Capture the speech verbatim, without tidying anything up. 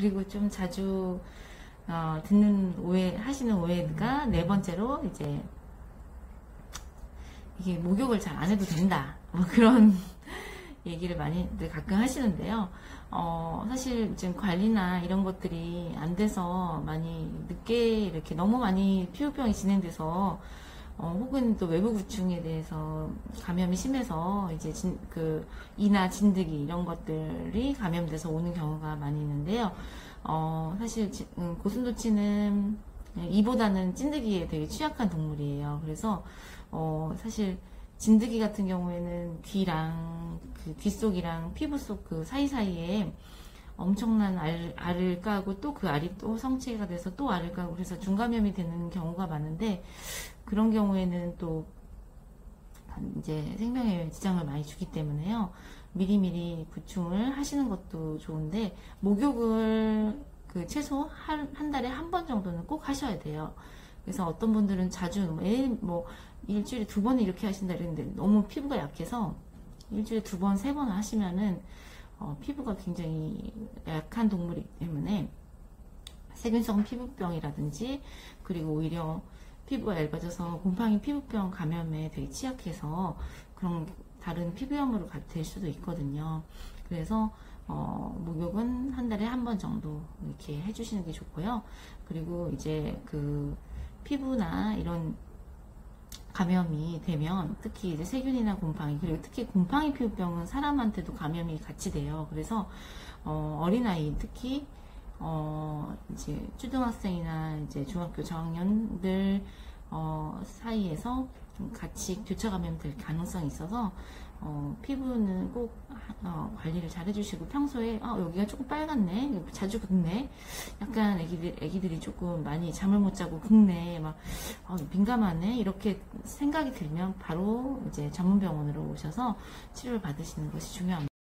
그리고 좀 자주 어, 듣는 오해 하시는 오해가 네 번째로 이제 이게 목욕을 잘 안 해도 된다, 뭐 그런 얘기를 많이들 가끔 하시는데요. 어, 사실 지금 관리나 이런 것들이 안 돼서 많이 늦게 이렇게 너무 많이 피부병이 진행돼서 어, 혹은 또 외부 구충에 대해서 감염이 심해서 이제 진, 그 이나 진드기 이런 것들이 감염돼서 오는 경우가 많이 있는데요. 어, 사실 지, 음, 고슴도치는 이보다는 찐드기에 되게 취약한 동물이에요. 그래서 어, 사실 진드기 같은 경우에는 귀랑 그 귀 속이랑 피부 속 그 사이사이에 엄청난 알, 알을 까고 또 그 알이 또 성체가 돼서 또 알을 까고 그래서 중감염이 되는 경우가 많은데, 그런 경우에는 또 이제 생명에 지장을 많이 주기 때문에요. 미리미리 구충을 하시는 것도 좋은데, 목욕을 그 최소 한, 한 달에 한 번 정도는 꼭 하셔야 돼요. 그래서 어떤 분들은 자주 매일 뭐 일주일에 두 번 이렇게 하신다 그랬는데 너무 피부가 약해서 일주일에 두 번, 세 번 하시면은 어, 피부가 굉장히 약한 동물이기 때문에 세균성 피부병이라든지, 그리고 오히려 피부가 얇아져서 곰팡이 피부병 감염에 되게 취약해서 그런 다른 피부염으로 될 수도 있거든요. 그래서 어, 목욕은 한 달에 한 번 정도 이렇게 해주시는 게 좋고요. 그리고 이제 그 피부나 이런 감염이 되면 특히 이제 세균이나 곰팡이, 그리고 특히 곰팡이 피부병은 사람한테도 감염이 같이 돼요. 그래서 어, 어린아이, 특히 어, 이제 초등학생이나 이제 중학교 저학년들 어, 사이에서 좀 같이 교차 감염될 가능성이 있어서 어, 피부는 꼭 어, 관리를 잘 해주시고, 평소에 아, 여기가 조금 빨갛네, 자주 긁네, 약간 애기들, 애기들이 조금 많이 잠을 못 자고 긁네, 막 어, 민감하네, 이렇게 생각이 들면 바로 이제 전문병원으로 오셔서 치료를 받으시는 것이 중요합니다.